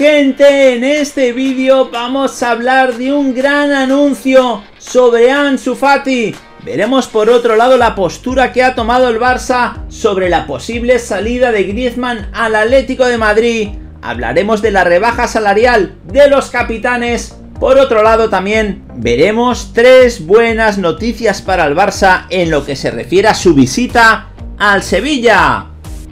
Gente, en este vídeo vamos a hablar de un gran anuncio sobre Ansu Fati. Veremos por otro lado la postura que ha tomado el Barça sobre la posible salida de Griezmann al Atlético de Madrid. Hablaremos de la rebaja salarial de los capitanes. Por otro lado también veremos tres buenas noticias para el Barça en lo que se refiere a su visita al Sevilla.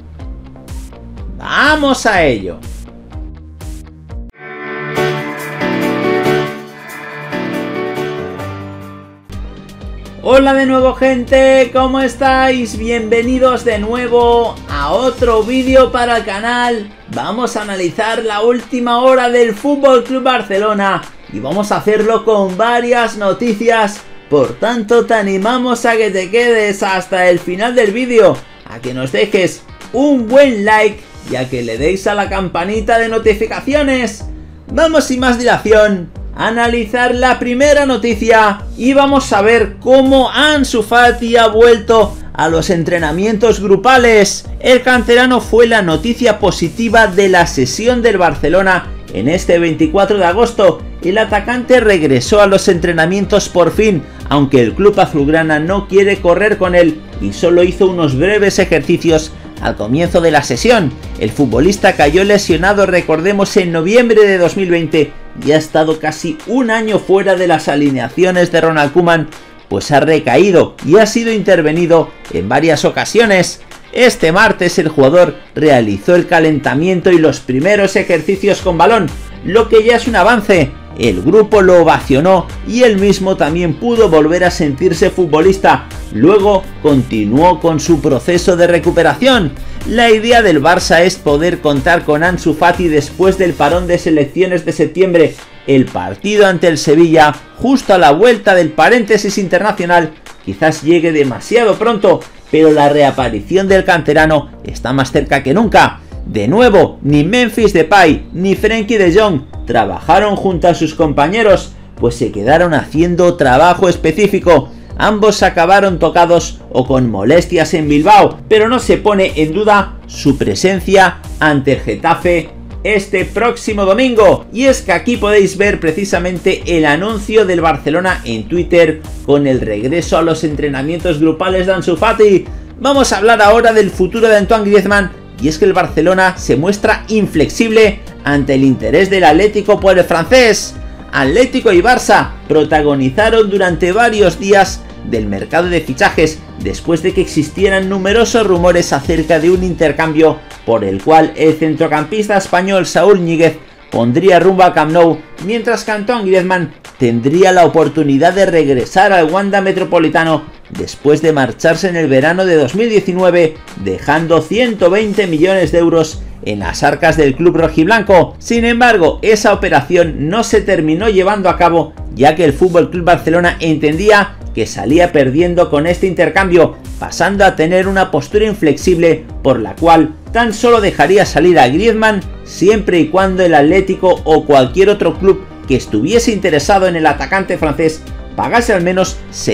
¡Vamos a ello! Hola de nuevo, gente, ¿cómo estáis? Bienvenidos de nuevo a otro vídeo para el canal. Vamos a analizar la última hora del FC Barcelona y vamos a hacerlo con varias noticias. Por tanto, te animamos a que te quedes hasta el final del vídeo, a que nos dejes un buen like y a que le deis a la campanita de notificaciones. Vamos sin más dilación a analizar la primera noticia y vamos a ver cómo Ansu Fati ha vuelto a los entrenamientos grupales. El canterano fue la noticia positiva de la sesión del Barcelona en este 24 de agosto. El atacante regresó a los entrenamientos por fin, aunque el club azulgrana no quiere correr con él y solo hizo unos breves ejercicios al comienzo de la sesión. El futbolista cayó lesionado, recordemos, en noviembre de 2020 y ha estado casi un año fuera de las alineaciones de Ronald Koeman, pues ha recaído y ha sido intervenido en varias ocasiones. Este martes el jugador realizó el calentamiento y los primeros ejercicios con balón, lo que ya es un avance. El grupo lo ovacionó y él mismo también pudo volver a sentirse futbolista. Luego continuó con su proceso de recuperación. La idea del Barça es poder contar con Ansu Fati después del parón de selecciones de septiembre. El partido ante el Sevilla, justo a la vuelta del paréntesis internacional, quizás llegue demasiado pronto, pero la reaparición del canterano está más cerca que nunca. De nuevo, ni Memphis Depay ni Frenkie de Jong trabajaron junto a sus compañeros, pues se quedaron haciendo trabajo específico. Ambos acabaron tocados o con molestias en Bilbao, pero no se pone en duda su presencia ante el Getafe este próximo domingo. Y es que aquí podéis ver precisamente el anuncio del Barcelona en Twitter con el regreso a los entrenamientos grupales de Ansu Fati. Vamos a hablar ahora del futuro de Antoine Griezmann, y es que el Barcelona se muestra inflexible ante el interés del Atlético por el francés. Atlético y Barça protagonizaron durante varios días del mercado de fichajes después de que existieran numerosos rumores acerca de un intercambio por el cual el centrocampista español Saúl Ñíguez pondría rumbo a Camp Nou, mientras que Antoine Griezmann tendría la oportunidad de regresar al Wanda Metropolitano después de marcharse en el verano de 2019, dejando 120 millones de euros en las arcas del club rojiblanco. Sin embargo, esa operación no se terminó llevando a cabo, ya que el FC Barcelona entendía que salía perdiendo con este intercambio, pasando a tener una postura inflexible por la cual tan solo dejaría salir a Griezmann siempre y cuando el Atlético o cualquier otro club que estuviese interesado en el atacante francés pagase al menos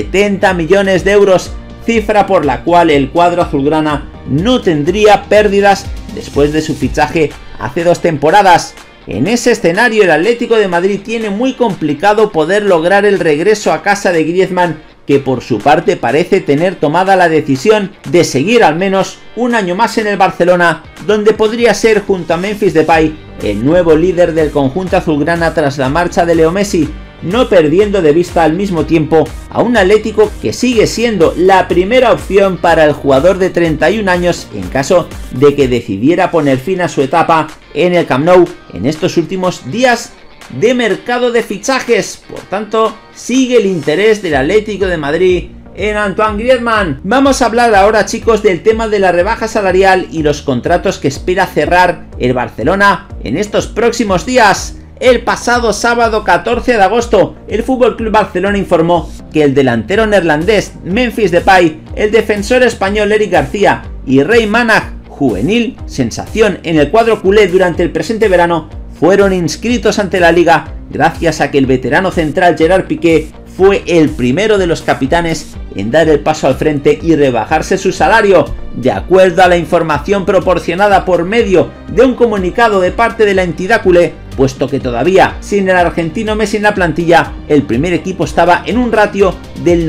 70 millones de euros, cifra por la cual el cuadro azulgrana no tendría pérdidas después de su fichaje hace 2 temporadas. En ese escenario el Atlético de Madrid tiene muy complicado poder lograr el regreso a casa de Griezmann, que por su parte parece tener tomada la decisión de seguir al menos un año más en el Barcelona, donde podría ser junto a Memphis Depay el nuevo líder del conjunto azulgrana tras la marcha de Leo Messi, no perdiendo de vista al mismo tiempo a un Atlético que sigue siendo la primera opción para el jugador de 31 años en caso de que decidiera poner fin a su etapa en el Camp Nou en estos últimos días de mercado de fichajes. Por tanto, sigue el interés del Atlético de Madrid en Antoine Griezmann. Vamos a hablar ahora, chicos, del tema de la rebaja salarial y los contratos que espera cerrar el Barcelona en estos próximos días. El pasado sábado 14 de agosto, el FC Barcelona informó que el delantero neerlandés Memphis Depay, el defensor español Eric García y Rey Mannach, juvenil sensación en el cuadro culé durante el presente verano, fueron inscritos ante la liga gracias a que el veterano central Gerard Piqué fue el primero de los capitanes en dar el paso al frente y rebajarse su salario. De acuerdo a la información proporcionada por medio de un comunicado de parte de la entidad culé, puesto que todavía sin el argentino Messi en la plantilla, el primer equipo estaba en un ratio del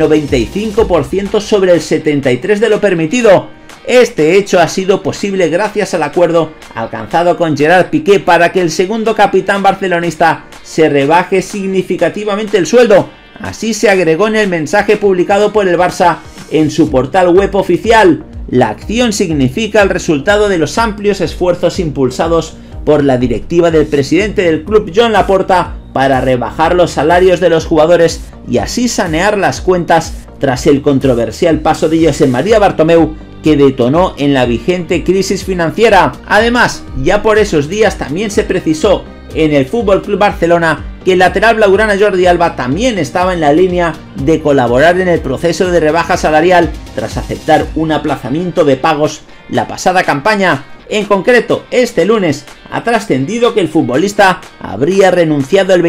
95% sobre el 73% de lo permitido. Este hecho ha sido posible gracias al acuerdo alcanzado con Gerard Piqué para que el segundo capitán barcelonista se rebaje significativamente el sueldo. Así se agregó en el mensaje publicado por el Barça en su portal web oficial. La acción significa el resultado de los amplios esfuerzos impulsados por la directiva del presidente del club, Joan Laporta, para rebajar los salarios de los jugadores y así sanear las cuentas tras el controversial paso de Josep María Bartomeu, que detonó en la vigente crisis financiera. Además, ya por esos días también se precisó en el FC Barcelona que el lateral blaugrana Jordi Alba también estaba en la línea de colaborar en el proceso de rebaja salarial tras aceptar un aplazamiento de pagos la pasada campaña. En concreto, este lunes ha trascendido que el futbolista habría renunciado al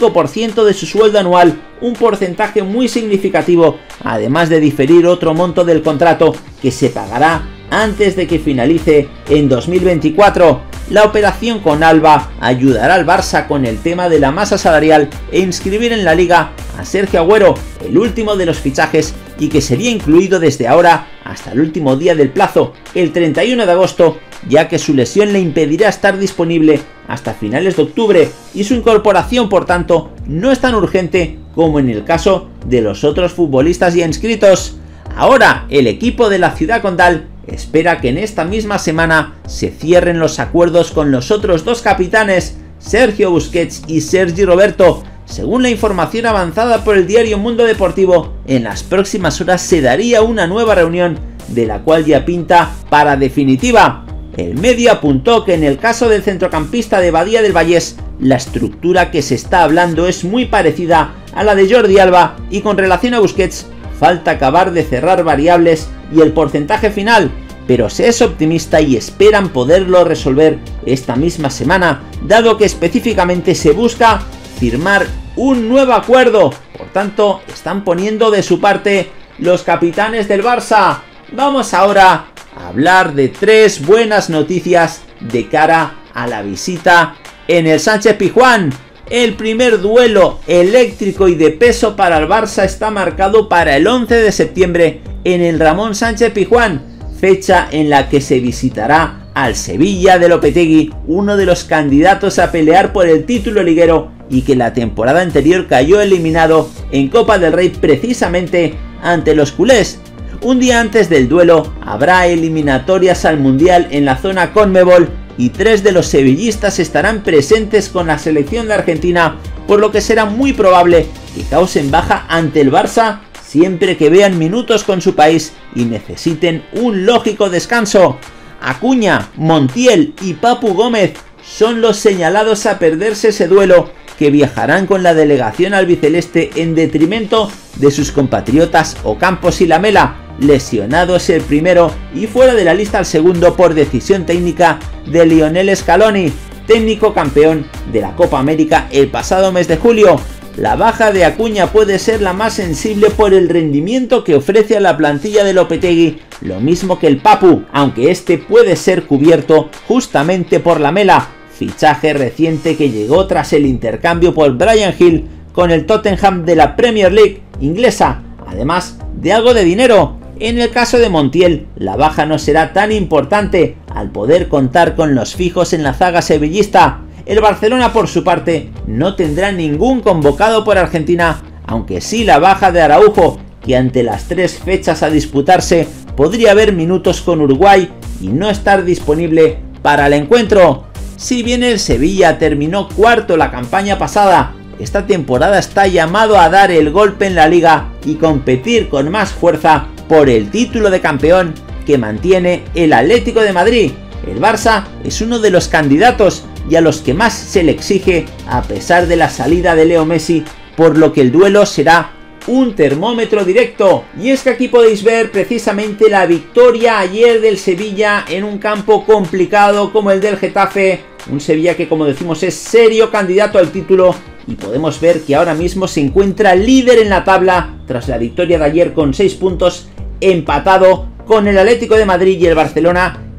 25% de su sueldo anual, un porcentaje muy significativo, además de diferir otro monto del contrato que se pagará antes de que finalice en 2024. La operación con Alba ayudará al Barça con el tema de la masa salarial e inscribir en la liga a Sergio Agüero, el último de los fichajes, y que sería incluido desde ahora hasta el último día del plazo, el 31 de agosto, ya que su lesión le impedirá estar disponible hasta finales de octubre y su incorporación, por tanto, no es tan urgente como en el caso de los otros futbolistas ya inscritos. Ahora, el equipo de la ciudad condal espera que en esta misma semana se cierren los acuerdos con los otros dos capitanes, Sergio Busquets y Sergi Roberto. Según la información avanzada por el diario Mundo Deportivo, en las próximas horas se daría una nueva reunión, de la cual ya pinta para definitiva. El medio apuntó que en el caso del centrocampista de Badía del Vallés, la estructura que se está hablando es muy parecida a la de Jordi Alba, y con relación a Busquets, falta acabar de cerrar variables y el porcentaje final, pero se es optimista y esperan poderlo resolver esta misma semana, dado que específicamente se busca firmar un nuevo acuerdo. Por tanto, están poniendo de su parte los capitanes del Barça. Vamos ahora a hablar de tres buenas noticias de cara a la visita en el Sánchez-Pizjuán. El primer duelo eléctrico y de peso para el Barça está marcado para el 11 de septiembre en el Ramón Sánchez-Pizjuán, fecha en la que se visitará al Sevilla de Lopetegui, uno de los candidatos a pelear por el título liguero y que la temporada anterior cayó eliminado en Copa del Rey precisamente ante los culés. Un día antes del duelo habrá eliminatorias al Mundial en la zona Conmebol y tres de los sevillistas estarán presentes con la selección de Argentina, por lo que será muy probable que causen baja ante el Barça siempre que vean minutos con su país y necesiten un lógico descanso. Acuña, Montiel y Papu Gómez son los señalados a perderse ese duelo, que viajarán con la delegación albiceleste en detrimento de sus compatriotas Ocampos y Lamela, lesionados el primero y fuera de la lista el segundo por decisión técnica de Lionel Scaloni, técnico campeón de la Copa América el pasado mes de julio. La baja de Acuña puede ser la más sensible por el rendimiento que ofrece a la plantilla de Lopetegui, lo mismo que el Papu, aunque este puede ser cubierto justamente por Lamela, fichaje reciente que llegó tras el intercambio por Bryan Gil con el Tottenham de la Premier League inglesa, además de algo de dinero. En el caso de Montiel, la baja no será tan importante al poder contar con los fijos en la zaga sevillista. El Barcelona, por su parte, no tendrá ningún convocado por Argentina, aunque sí la baja de Araujo, que ante las 3 fechas a disputarse podría haber minutos con Uruguay y no estar disponible para el encuentro. Si bien el Sevilla terminó cuarto la campaña pasada, esta temporada está llamado a dar el golpe en la liga y competir con más fuerza por el título de campeón que mantiene el Atlético de Madrid. El Barça es uno de los candidatos y a los que más se le exige a pesar de la salida de Leo Messi, por lo que el duelo será un termómetro directo. Y es que aquí podéis ver precisamente la victoria ayer del Sevilla en un campo complicado como el del Getafe, un Sevilla que, como decimos, es serio candidato al título, y podemos ver que ahora mismo se encuentra líder en la tabla tras la victoria de ayer con 6 puntos, empatado con el Atlético de Madrid y el Barcelona,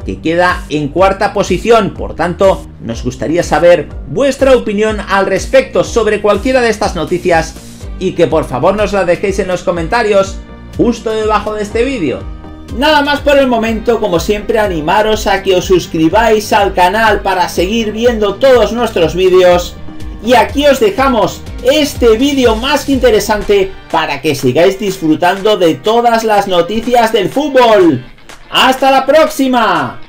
que queda en cuarta posición. Por tanto, nos gustaría saber vuestra opinión al respecto sobre cualquiera de estas noticias y que por favor nos la dejéis en los comentarios justo debajo de este vídeo. Nada más por el momento, como siempre animaros a que os suscribáis al canal para seguir viendo todos nuestros vídeos. Y aquí os dejamos este vídeo más que interesante para que sigáis disfrutando de todas las noticias del fútbol. ¡Hasta la próxima!